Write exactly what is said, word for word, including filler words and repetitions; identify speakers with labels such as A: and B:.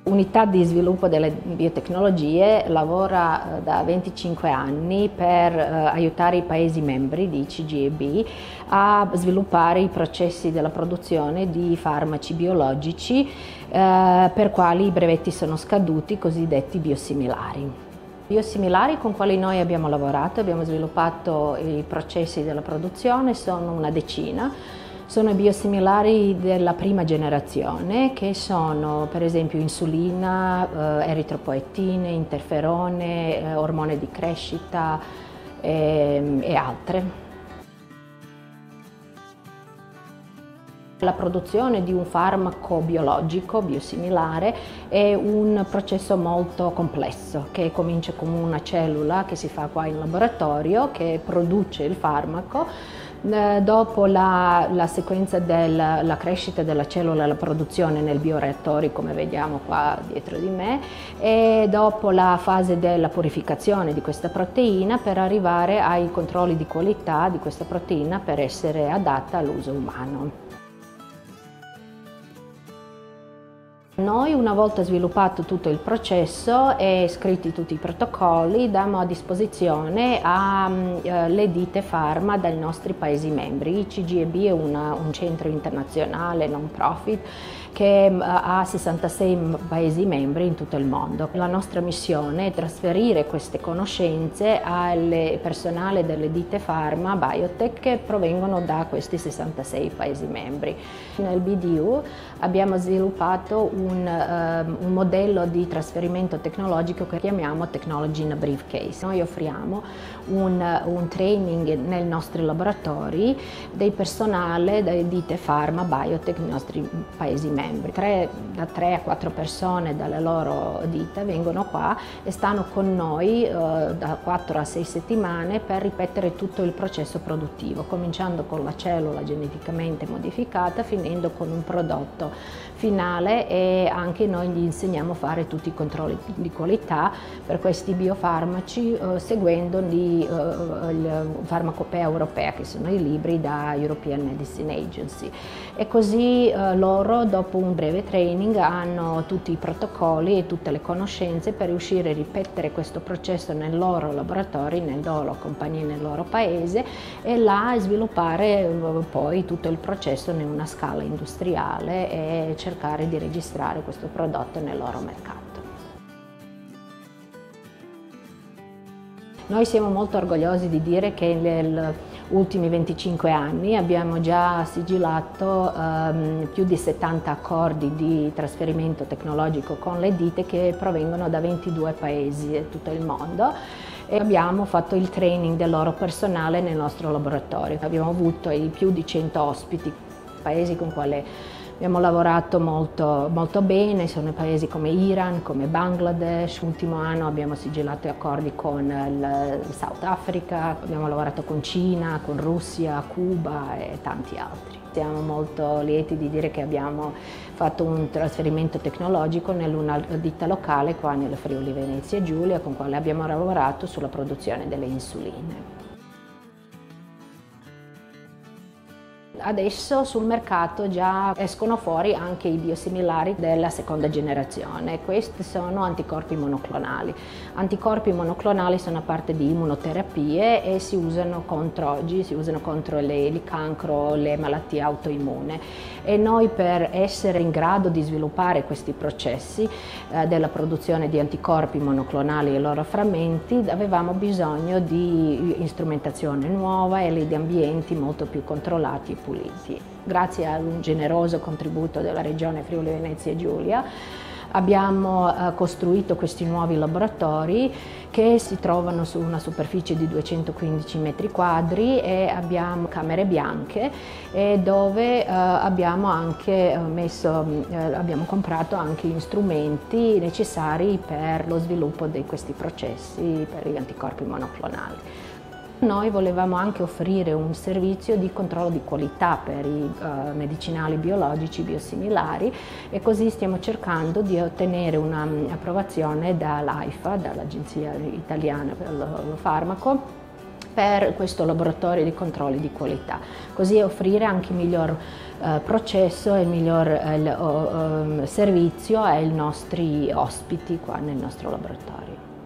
A: L'unità di sviluppo delle biotecnologie lavora da venticinque anni per eh, aiutare i Paesi membri di C G E B a sviluppare i processi della produzione di farmaci biologici eh, per quali i brevetti sono scaduti, cosiddetti biosimilari. Biosimilari con quali noi abbiamo lavorato, abbiamo sviluppato i processi della produzione, sono una decina. Sono i biosimilari della prima generazione, che sono per esempio insulina, eh, eritropoetine, interferone, eh, ormone di crescita eh, e altre. La produzione di un farmaco biologico biosimilare è un processo molto complesso che comincia con una cellula che si fa qua in laboratorio, che produce il farmaco. Dopo la, la sequenza della crescita della cellula e la produzione nel bioreattori, come vediamo qua dietro di me, e dopo la fase della purificazione di questa proteina per arrivare ai controlli di qualità di questa proteina per essere adatta all'uso umano. Noi, una volta sviluppato tutto il processo e scritti tutti i protocolli, diamo a disposizione alle uh, ditte pharma dai nostri Paesi membri. I C G E B è una, un centro internazionale non profit che uh, ha sessantasei Paesi membri in tutto il mondo. La nostra missione è trasferire queste conoscenze al personale delle ditte pharma biotech che provengono da questi sessantasei Paesi membri. Nel B D U abbiamo sviluppato un Un, uh, un modello di trasferimento tecnologico che chiamiamo Technology in a Briefcase. Noi offriamo un, un training nei nostri laboratori del personale delle ditte pharma biotech nei nostri Paesi membri. Tre, da tre a quattro persone dalle loro ditte vengono qua e stanno con noi uh, da quattro a sei settimane per ripetere tutto il processo produttivo, cominciando con la cellula geneticamente modificata, finendo con un prodotto finale, e anche noi gli insegniamo a fare tutti i controlli di qualità per questi biofarmaci eh, seguendo gli, eh, la farmacopea europea, che sono i libri da European Medicine Agency. E così eh, loro, dopo un breve training, hanno tutti i protocolli e tutte le conoscenze per riuscire a ripetere questo processo nei loro laboratori, nelle loro compagnie, nel loro paese, e là sviluppare eh, poi tutto il processo in una scala industriale e cercare di registrare questo prodotto nel loro mercato. Noi siamo molto orgogliosi di dire che negli ultimi venticinque anni abbiamo già sigillato um, più di settanta accordi di trasferimento tecnologico con le ditte che provengono da ventidue paesi di tutto il mondo, e abbiamo fatto il training del loro personale nel nostro laboratorio. Abbiamo avuto più di cento ospiti, paesi con quali abbiamo lavorato molto, molto bene, sono paesi come Iran, come Bangladesh. L'ultimo anno abbiamo sigillato accordi con il South Africa, abbiamo lavorato con Cina, con Russia, Cuba e tanti altri. Siamo molto lieti di dire che abbiamo fatto un trasferimento tecnologico in una ditta locale qua nel Friuli Venezia Giulia, con quale abbiamo lavorato sulla produzione delle insuline. Adesso sul mercato già escono fuori anche i biosimilari della seconda generazione. Questi sono anticorpi monoclonali. Anticorpi monoclonali sono parte di immunoterapie e si usano contro, oggi si usano contro le, il cancro, le malattie autoimmune. E noi, per essere in grado di sviluppare questi processi eh, della produzione di anticorpi monoclonali e i loro frammenti, avevamo bisogno di strumentazione nuova e di ambienti molto più controllati e puliti. Grazie a un generoso contributo della Regione Friuli Venezia Giulia abbiamo eh, costruito questi nuovi laboratori che si trovano su una superficie di duecentoquindici metri quadri, e abbiamo camere bianche e dove eh, abbiamo anche messo, eh, abbiamo comprato anche gli strumenti necessari per lo sviluppo di questi processi per gli anticorpi monoclonali. Noi volevamo anche offrire un servizio di controllo di qualità per i uh, medicinali biologici biosimilari, e così stiamo cercando di ottenere un'approvazione dall'AIFA, dall'Agenzia Italiana per lo Farmaco, per questo laboratorio di controlli di qualità, così offrire anche miglior eh, processo e miglior eh, oh, oh, servizio ai nostri ospiti qua nel nostro laboratorio.